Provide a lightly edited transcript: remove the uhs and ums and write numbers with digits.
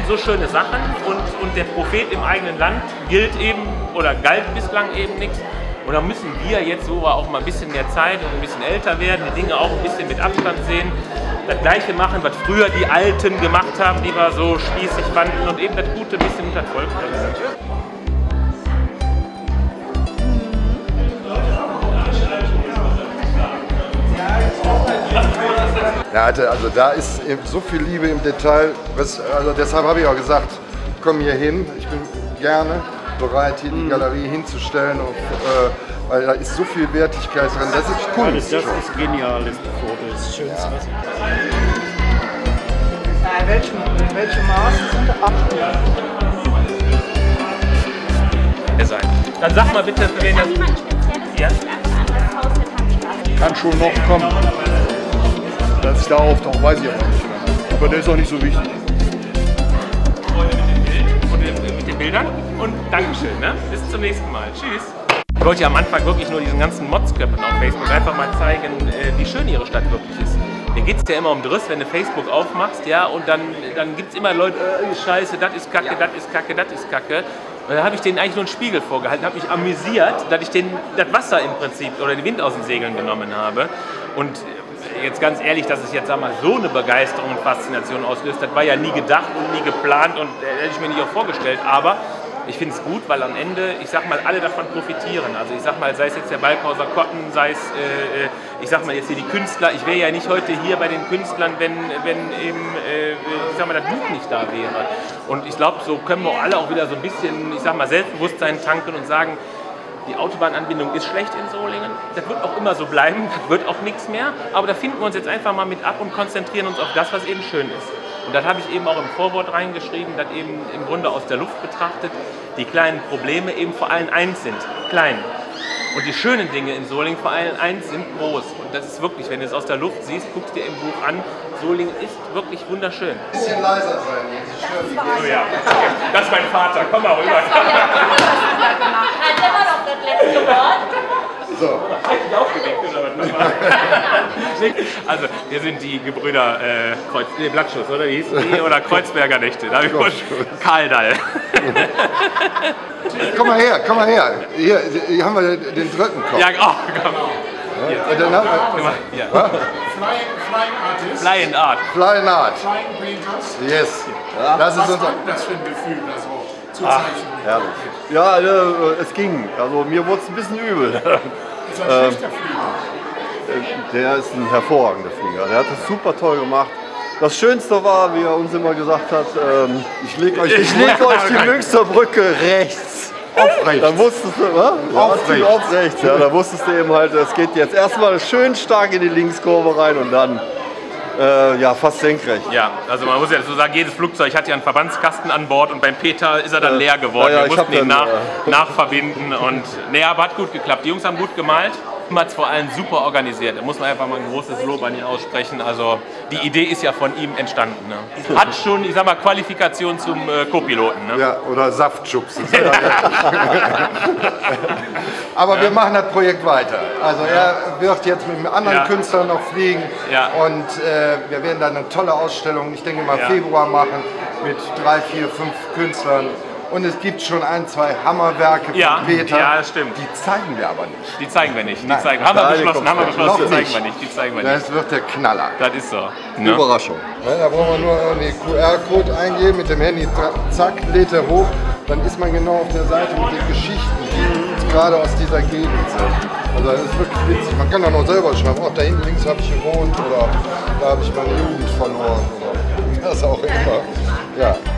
so schöne Sachen und der Prophet im eigenen Land gilt eben oder galt bislang eben nichts. Und da müssen wir jetzt, wo wir auch mal ein bisschen mehr Zeit und ein bisschen älter werden, die Dinge auch ein bisschen mit Abstand sehen, das Gleiche machen, was früher die Alten gemacht haben, die wir so spießig fanden und eben das Gute ein bisschen unter das Volk bringen. Ja, also da ist so viel Liebe im Detail. Also deshalb habe ich auch gesagt, komm hier hin. Ich bin gerne bereit, hier die Galerie hinzustellen, weil da ist so viel Wertigkeit drin. Das ist cool. Das ist genial, das Foto ist schön. Ja. Welche Maße sind 8? Dann sag mal bitte, für wen das... Ja? Kann schon noch kommen. Dass ich da auftauche, weiß ich aber nicht. Aber der ist auch nicht so wichtig. Mit den Bildern und Dankeschön, ne? Bis zum nächsten Mal. Tschüss. Ich wollte ja am Anfang wirklich nur diesen ganzen Motzköppen auf Facebook einfach mal zeigen, wie schön ihre Stadt wirklich ist. Mir geht es ja immer um Driss, wenn du Facebook aufmachst, ja, und dann gibt es immer Leute, Scheiße, das ist Kacke, das ist Kacke, das ist Kacke. Und dann habe ich denen eigentlich nur einen Spiegel vorgehalten, habe mich amüsiert, dass ich das Wasser im Prinzip oder den Wind aus den Segeln genommen habe. Und jetzt ganz ehrlich, dass es jetzt sag mal, so eine Begeisterung und Faszination auslöst, das war ja nie gedacht und nie geplant und hätte ich mir nicht auch vorgestellt. Aber ich finde es gut, weil am Ende, ich sag mal, alle davon profitieren. Also ich sag mal, sei es jetzt der Balkhauser Kotten, sei es, ich sag mal jetzt hier die Künstler. Ich wäre ja nicht heute hier bei den Künstlern, wenn eben, ich sag mal, das Buch nicht da wäre. Und ich glaube, so können wir alle auch wieder so ein bisschen, ich sag mal, Selbstbewusstsein tanken und sagen, die Autobahnanbindung ist schlecht in Solingen. Das wird auch immer so bleiben, das wird auch nichts mehr. Aber da finden wir uns jetzt einfach mal mit ab und konzentrieren uns auf das, was eben schön ist. Und das habe ich eben auch im Vorwort reingeschrieben, dass eben im Grunde aus der Luft betrachtet die kleinen Probleme eben vor allem eins sind, klein. Und die schönen Dinge in Solingen vor allem eins sind groß. Und das ist wirklich, wenn du es aus der Luft siehst, guckst dir im Buch an, Solingen ist wirklich wunderschön. Ein bisschen leiser sein, Sie stören die Oh ja, das ist mein Vater, komm mal rüber. Hat immer noch das letzte Wort. So. Aufgeweckt oder was? Also, wir sind die Gebrüder Blattschuss, oder wie hießen die? Oder Kreuzberger Nächte. Da Karl Dall. Komm mal her. Hier haben wir den dritten Kopf. Ja, oh, komm. Ja, dann haben wir, Ja. Flying Artist. Flying Art. Flying Art. Flying Painters. Yes. Das ist Was unser. war das für ein Gefühl, das so zu zeichnen? Herrlich. Ja, es ging. Also mir wurde es ein bisschen übel. Ist ein schlechter Flieger. Der ist ein hervorragender Flieger. Der hat das super toll gemacht. Das Schönste war, wie er uns immer gesagt hat, ich lege euch die Münsterbrücke rechts. Aufrecht. Dann wusstest du, Aufrecht. aufrecht. Ja, da wusstest du eben halt, es geht jetzt erstmal schön stark in die Linkskurve rein und dann ja, fast senkrecht. Ja, also man muss ja so sagen, jedes Flugzeug hat ja einen Verbandskasten an Bord und beim Peter ist er dann leer geworden. Ja, Wir mussten ihn dann, nachverbinden und nee, aber hat gut geklappt. Die Jungs haben gut gemalt. Hat es vor allem super organisiert. Da muss man einfach mal ein großes Lob an ihn aussprechen. Also die Idee ist ja von ihm entstanden. Ne? Hat schon, ich sag mal, Qualifikation zum Co-Piloten. Ne? Ja, oder Saftschubsen. Aber wir machen das Projekt weiter. Also er wird jetzt mit anderen Künstlern noch fliegen und wir werden dann eine tolle Ausstellung, ich denke mal Februar machen, mit 3, 4, 5 Künstlern. Und es gibt schon 1, 2 Hammerwerke von Peter. Ja, das stimmt. Die zeigen wir aber nicht. Die zeigen wir nicht. Die Nein. haben wir beschlossen, Noch die zeigen wir nicht. Das wird der Knaller. Das ist so. Ne? Überraschung. Ja, da brauchen wir nur den QR-Code eingeben, mit dem Handy, zack, lädt er hoch. Dann ist man genau auf der Seite mit den Geschichten, die gerade aus dieser Gegend sind. Also das ist wirklich witzig. Man kann dann auch selber schreiben, oh, da hinten links habe ich gewohnt oder da habe ich meine Jugend verloren oder was auch immer. Ja.